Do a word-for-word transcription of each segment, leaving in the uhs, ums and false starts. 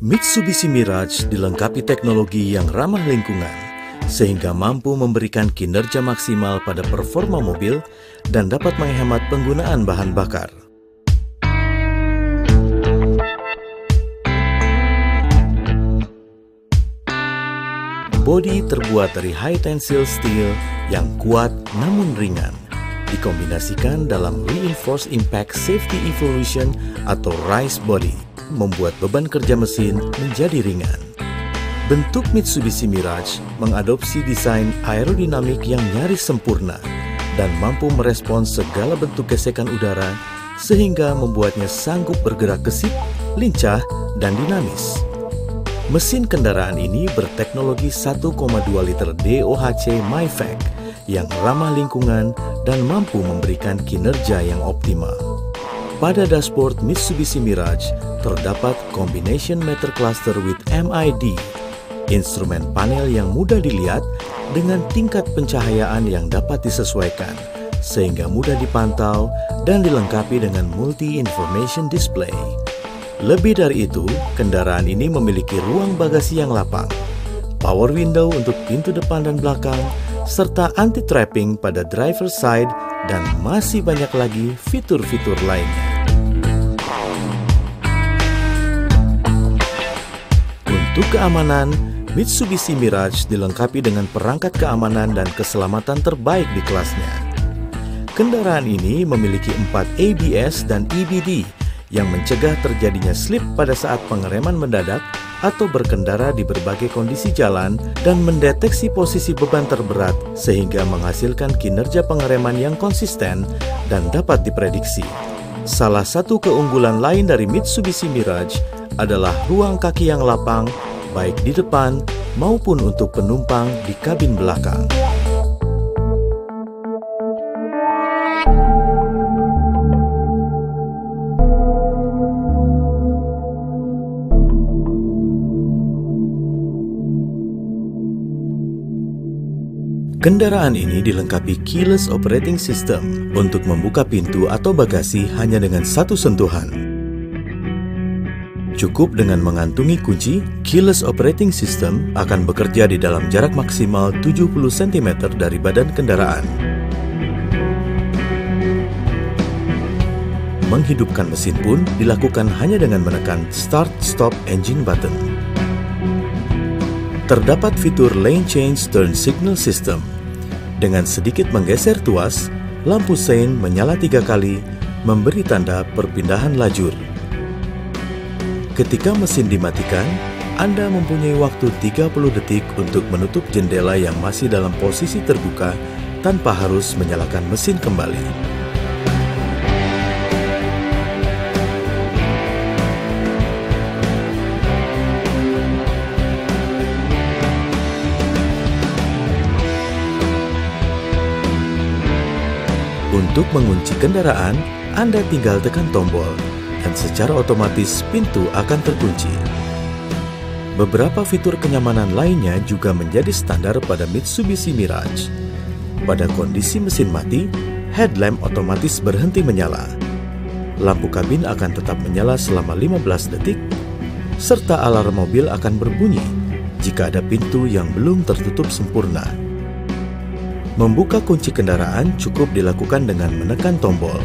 Mitsubishi Mirage dilengkapi teknologi yang ramah lingkungan, sehingga mampu memberikan kinerja maksimal pada performa mobil dan dapat menghemat penggunaan bahan bakar. Bodi terbuat dari high tensile steel yang kuat namun ringan, dikombinasikan dalam Reinforced Impact Safety Evolution atau RISE body, membuat beban kerja mesin menjadi ringan. Bentuk Mitsubishi Mirage mengadopsi desain aerodinamik yang nyaris sempurna dan mampu merespons segala bentuk gesekan udara sehingga membuatnya sanggup bergerak gesit, lincah, dan dinamis. Mesin kendaraan ini berteknologi satu koma dua liter D O H C MIFAC yang ramah lingkungan dan mampu memberikan kinerja yang optimal. Pada dashboard Mitsubishi Mirage terdapat Combination Meter Cluster with M I D, instrumen panel yang mudah dilihat dengan tingkat pencahayaan yang dapat disesuaikan, sehingga mudah dipantau dan dilengkapi dengan multi-information display. Lebih dari itu, kendaraan ini memiliki ruang bagasi yang lapang, power window untuk pintu depan dan belakang, serta anti-trapping pada driver side, dan masih banyak lagi fitur-fitur lainnya. Untuk keamanan, Mitsubishi Mirage dilengkapi dengan perangkat keamanan dan keselamatan terbaik di kelasnya. Kendaraan ini memiliki empat A B S dan E B D yang mencegah terjadinya slip pada saat pengereman mendadak atau berkendara di berbagai kondisi jalan dan mendeteksi posisi beban terberat sehingga menghasilkan kinerja pengereman yang konsisten dan dapat diprediksi. Salah satu keunggulan lain dari Mitsubishi Mirage adalah ruang kaki yang lapang, baik di depan maupun untuk penumpang di kabin belakang. Kendaraan ini dilengkapi keyless operating system untuk membuka pintu atau bagasi hanya dengan satu sentuhan. Cukup dengan mengantungi kunci, keyless operating system akan bekerja di dalam jarak maksimal tujuh puluh sentimeter dari badan kendaraan. Menghidupkan mesin pun dilakukan hanya dengan menekan start-stop engine button. Terdapat fitur lane change turn signal system. Dengan sedikit menggeser tuas, lampu sein menyala tiga kali, memberi tanda perpindahan lajur. Ketika mesin dimatikan, Anda mempunyai waktu tiga puluh detik untuk menutup jendela yang masih dalam posisi terbuka tanpa harus menyalakan mesin kembali. Untuk mengunci kendaraan, Anda tinggal tekan tombol dan secara otomatis pintu akan terkunci. Beberapa fitur kenyamanan lainnya juga menjadi standar pada Mitsubishi Mirage. Pada kondisi mesin mati, headlamp otomatis berhenti menyala. Lampu kabin akan tetap menyala selama lima belas detik, serta alarm mobil akan berbunyi jika ada pintu yang belum tertutup sempurna. Membuka kunci kendaraan cukup dilakukan dengan menekan tombol.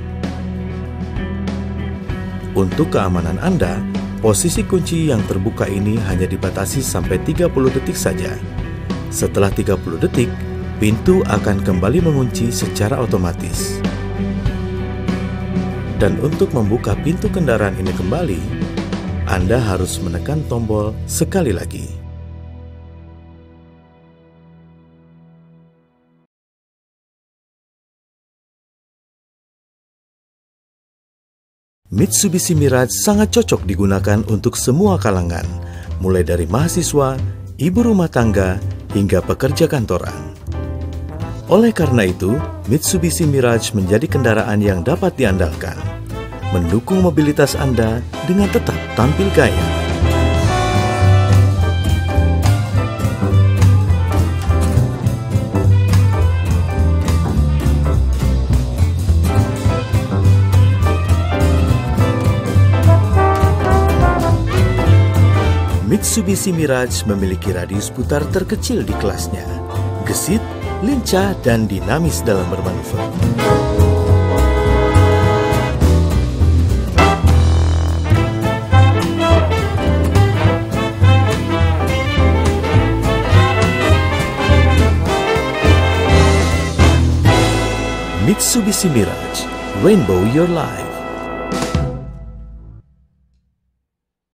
Untuk keamanan Anda, posisi kunci yang terbuka ini hanya dibatasi sampai tiga puluh detik saja. Setelah tiga puluh detik, pintu akan kembali mengunci secara otomatis. Dan untuk membuka pintu kendaraan ini kembali, Anda harus menekan tombol sekali lagi. Mitsubishi Mirage sangat cocok digunakan untuk semua kalangan, mulai dari mahasiswa, ibu rumah tangga, hingga pekerja kantoran. Oleh karena itu, Mitsubishi Mirage menjadi kendaraan yang dapat diandalkan, mendukung mobilitas Anda dengan tetap tampil gaya. Mitsubishi Mirage memiliki radius putar terkecil di kelasnya, gesit, lincah, dan dinamis dalam bermanuver. Mitsubishi Mirage, Rainbow Your Life.